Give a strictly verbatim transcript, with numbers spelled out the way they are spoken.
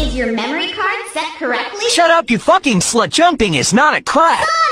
Is your memory card set correctly? Shut up, you fucking slut. Jumping is not a class.